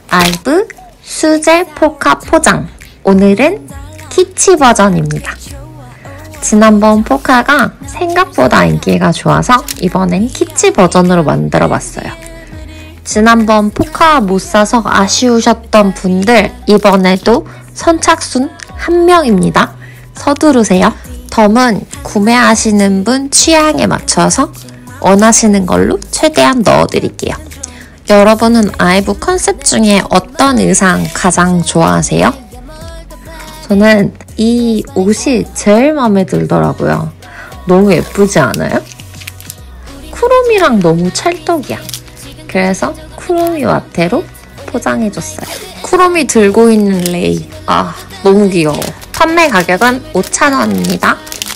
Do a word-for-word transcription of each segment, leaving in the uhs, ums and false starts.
아이브 수제 포카 포장. 오늘은 키치 버전입니다. 지난번 포카가 생각보다 인기가 좋아서 이번엔 키치 버전으로 만들어봤어요. 지난번 포카 못 사서 아쉬우셨던 분들, 이번에도 선착순 한 명입니다. 서두르세요. 덤은 구매하시는 분 취향에 맞춰서 원하시는 걸로 최대한 넣어드릴게요. 여러분은 아이브 컨셉 중에 어떤 의상 가장 좋아하세요? 저는 이 옷이 제일 마음에 들더라고요. 너무 예쁘지 않아요? 쿠로미랑 너무 찰떡이야. 그래서 쿠로미 와테로 포장해줬어요. 쿠로미 들고 있는 레이. 아, 너무 귀여워. 판매 가격은 오천 원입니다.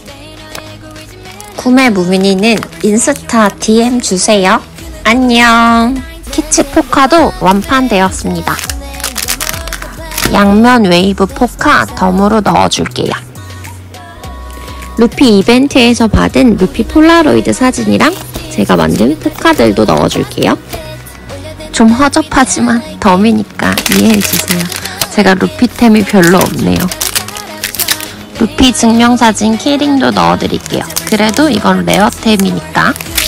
구매 문의는 인스타 디엠 주세요. 안녕. 키치 포카도 완판되었습니다. 양면 웨이브 포카 덤으로 넣어줄게요. 루피 이벤트에서 받은 루피 폴라로이드 사진이랑 제가 만든 포카들도 넣어줄게요. 좀 허접하지만 덤이니까 이해해주세요. 제가 루피템이 별로 없네요. 루피 증명사진 키링도 넣어드릴게요. 그래도 이건 레어템이니까.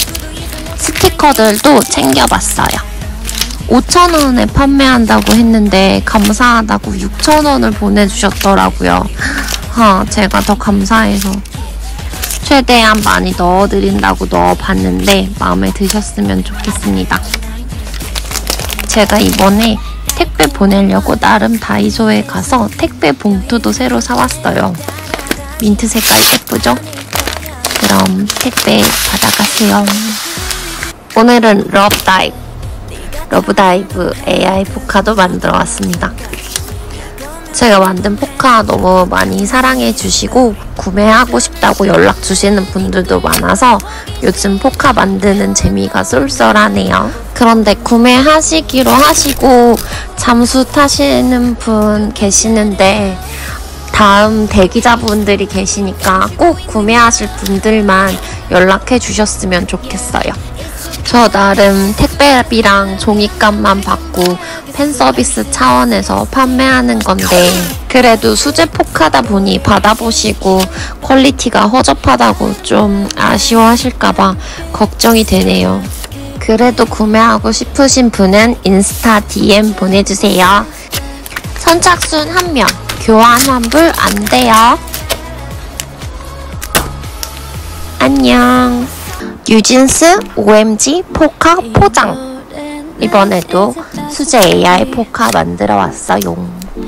스티커들도 챙겨봤어요. 오천 원에 판매한다고 했는데 감사하다고 육천 원을 보내주셨더라고요. 아, 제가 더 감사해서 최대한 많이 넣어드린다고 넣어봤는데 마음에 드셨으면 좋겠습니다. 제가 이번에 택배 보내려고 나름 다이소에 가서 택배 봉투도 새로 사왔어요. 민트 색깔 예쁘죠? 그럼 택배 받아가세요. 오늘은 러브다이브 러브다이브 에이아이 포카도 만들어 왔습니다. 제가 만든 포카 너무 많이 사랑해주시고 구매하고 싶다고 연락 주시는 분들도 많아서 요즘 포카 만드는 재미가 쏠쏠하네요. 그런데 구매하시기로 하시고 잠수 타시는 분 계시는데 다음 대기자분들이 계시니까 꼭 구매하실 분들만 연락해 주셨으면 좋겠어요. 저 나름 택배비랑 종이값만 받고 팬서비스 차원에서 판매하는 건데 그래도 수제 포카다 보니 받아보시고 퀄리티가 허접하다고 좀 아쉬워하실까봐 걱정이 되네요. 그래도 구매하고 싶으신 분은 인스타 디엠 보내주세요. 선착순 한 명, 교환 환불 안 돼요. 안녕. 뉴진스 오엠지 포카 포장. 이번에도 수제 에이아이 포카 만들어 왔어요.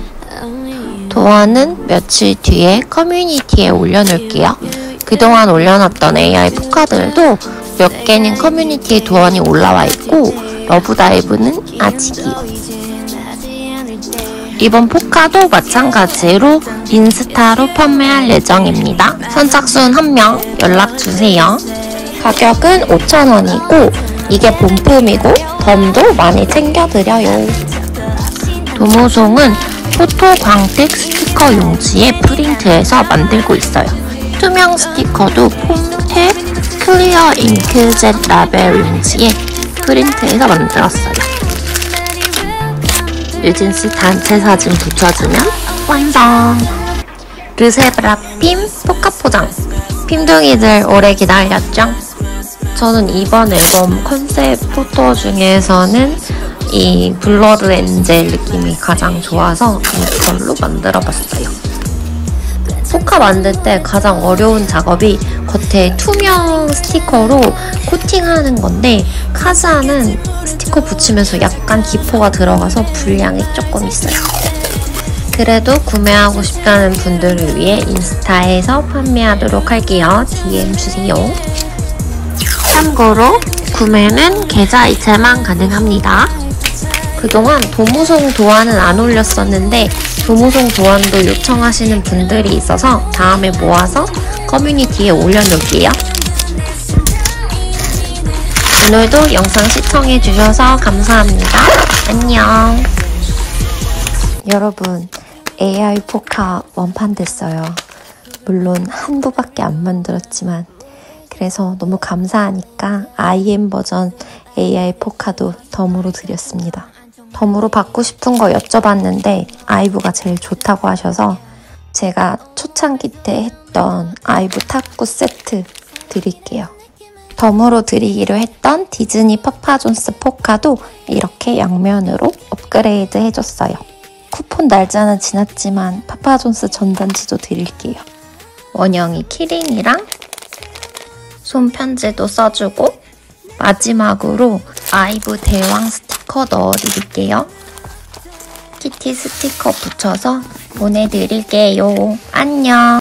도안은 며칠 뒤에 커뮤니티에 올려놓을게요. 그동안 올려놨던 에이아이 포카들도 몇 개는 커뮤니티에 도안이 올라와 있고 러브다이브는 아직이요. 이번 포카도 마찬가지로 인스타로 판매할 예정입니다. 선착순 한 명 연락주세요. 가격은 오천 원이고 이게 본품이고 덤도 많이 챙겨드려요. 도무송은 포토 광택 스티커 용지에 프린트해서 만들고 있어요. 투명 스티커도 폼텍 클리어 잉크젯 라벨 용지에 프린트해서 만들었어요. 뉴진스 단체 사진 붙여주면 완성! 르세브라 핌 포카 포장. 핌둥이들 오래 기다렸죠? 저는 이번 앨범 컨셉 포토 중에서는 이 블러드 엔젤 느낌이 가장 좋아서 이걸로 만들어봤어요. 포카 만들 때 가장 어려운 작업이 겉에 투명 스티커로 코팅하는 건데 카즈아는 스티커 붙이면서 약간 기포가 들어가서 분량이 조금 있어요. 그래도 구매하고 싶다는 분들을 위해 인스타에서 판매하도록 할게요. 디엠 주세요. 참고로 구매는 계좌 이체만 가능합니다. 그동안 도무송 도안은 안 올렸었는데 도무송 도안도 요청하시는 분들이 있어서 다음에 모아서 커뮤니티에 올려놓을게요. 오늘도 영상 시청해주셔서 감사합니다. 안녕. 여러분, 에이아이 포카 완판됐어요. 물론 한 부밖에 안 만들었지만 그래서 너무 감사하니까 아이엠 버전 에이아이 포카도 덤으로 드렸습니다. 덤으로 받고 싶은 거 여쭤봤는데 아이브가 제일 좋다고 하셔서 제가 초창기 때 했던 아이브 탁구 세트 드릴게요. 덤으로 드리기로 했던 디즈니 파파존스 포카도 이렇게 양면으로 업그레이드 해줬어요. 쿠폰 날짜는 지났지만 파파존스 전단지도 드릴게요. 원영이 키링이랑 손편지도 써주고 마지막으로 아이브 대왕 스티커 넣어드릴게요. 키티 스티커 붙여서 보내드릴게요. 안녕!